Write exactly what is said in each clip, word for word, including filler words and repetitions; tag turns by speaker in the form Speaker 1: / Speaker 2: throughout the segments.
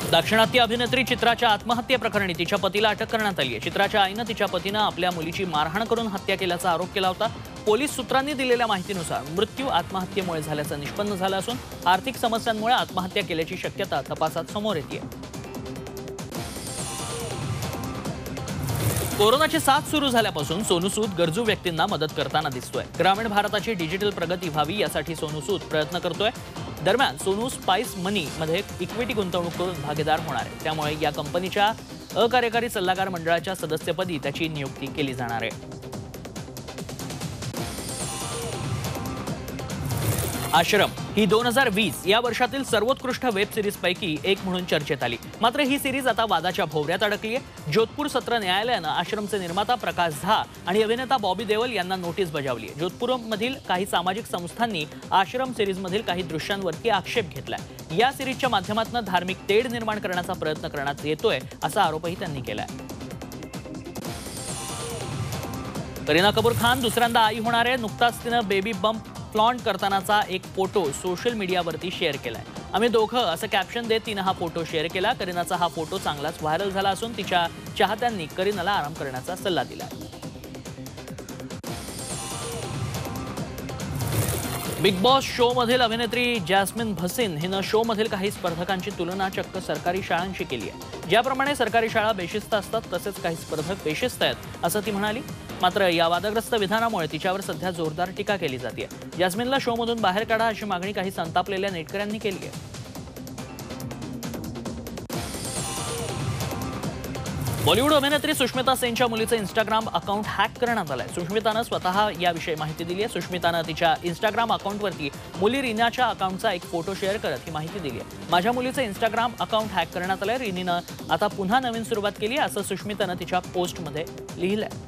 Speaker 1: दाक्षिणात्य अभिनेत्री चित्राच्या आत्महत्येप्रकरणी तिच्या पतीला अटक करण्यात आली आहे। चित्राच्या आईने तिच्या पतीने आपल्या मुलीची मारहाण करून हत्या केल्याचा आरोप केला होता। पोलीस सूत्रांनी दिलेल्या माहितीनुसार मृत्यू आत्महत्येमुळे झाल्याचं निष्पन्न झालं असून आर्थिक समस्यांमुळे आत्महत्या केल्याची शक्यता तपासात समोर येते। कोरोनाची साथ सुरू झाल्यापासून सोनू सूद गरजू व्यक्तींना मदत करताना दिसतोय। ग्रामीण भारताची डिजिटल प्रगती व्हावी यासाठी सोनू सूद प्रयत्न करतोय। दरम्यान सोनू स्पाइस मनी मध्ये इक्विटी गुंतवणूक करून भागीदार होणार आहे, त्यामुळे या कंपनीच्या अकार्यकारी सल्लागार मंडळाच्या सदस्यपदी त्याची नियुक्ती केली जाणार आहे। आश्रम ही दोन हजार वीस या वर्षातील सर्वोत्कृष्ट वेब सिरीज पैकी एक म्हणून चर्चेत आली। मात्र ही सिरीज आता वादाच्या भोवऱ्यात अडकली आहे। जोधपूर सत्र न्यायालयानं आश्रमचे निर्माता प्रकाश झा आणि अभिनेता बॉबी देओल यांना नोटीस बजावली आहे। जोधपूरमधील काही सामाजिक संस्थांनी आश्रम सिरीजमधील काही दृश्यांवरती आक्षेप घेतलाय। या सिरीजच्या माध्यमातून धार्मिक तेढ निर्माण करण्याचा प्रयत्न करण्यात येतोय असा आरोपही त्यांनी केलाय। करीना कपूर खान दुसऱ्यांदा आई होणार आहे। नुकताच तिनं बेबी बंप फ्लॉन्ट करतानाचा एक फोटो सोशल मीडियावरती शेअर केलाय। आम्ही दोघं असं कॅप्शन देत तिनं हा फोटो शेअर केला। करीनाचा हा फोटो चांगलाच व्हायरल झाला असून तिच्या चाहत्यांनी करीनाला आराम करण्याचा सल्ला दिला। बिग बॉस शो मधील अभिनेत्री जॅस्मिन भसीन हिनं शो मधील काही स्पर्धकांची तुलना चक्क सरकारी शाळांशी केली आहे। ज्याप्रमाणे सरकारी शाळा बेशिस्त असतात तसेच काही स्पर्धक बेशिस्त आहेत असं ती म्हणाली। मात्र या वादग्रस्त विधानामुळे तिच्यावर सध्या जोरदार टीका केली जाते। जॅस्मिनला शो मधून बाहेर काढा अशी मागणी काही संतापलेल्या नेटकऱ्यांनी केली आहे। बॉलिवूड अभिनेत्री सुष्मिता सेनच्या मुलीचं इंस्टाग्राम अकाउंट हॅक करण्यात आलंय। सुष्मितानं स्वतः याविषयी माहिती दिली आहे। सुष्मितानं तिच्या इंस्टाग्राम अकाउंटवरती मुली रीनाच्या अकाउंटचा एक फोटो शेअर करत ही माहिती दिली आहे। माझ्या मुलीचं इंस्टाग्राम अकाउंट हॅक करण्यात आलंय। रीनीनं आता पुन्हा नवीन सुरुवात केली असं सुष्मितानं तिच्या पोस्टमध्ये लिहिलंय।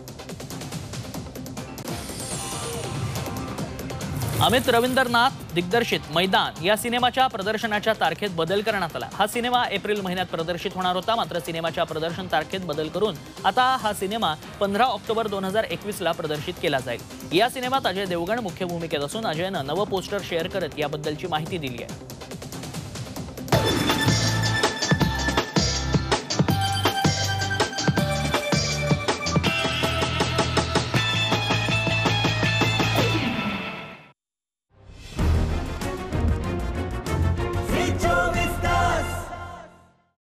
Speaker 1: अमित रवींद्रनाथ दिग्दर्शित मैदान या सिनेमाच्या प्रदर्शनाच्या तारखेत बदल करण्यात आला। हा सिनेमा एप्रिल महिन्यात प्रदर्शित होणार होता, मात्र सिनेमाच्या प्रदर्शन तारखेत बदल करून आता हा सिनेमा पंधरा ऑक्टोबर दोन हजार एकवीस ला प्रदर्शित केला जाईल। या सिनेमात अजय देवगण मुख्य भूमिकेत असून अजयनं नवं पोस्टर शेअर करत याबद्दलची माहिती दिली आहे।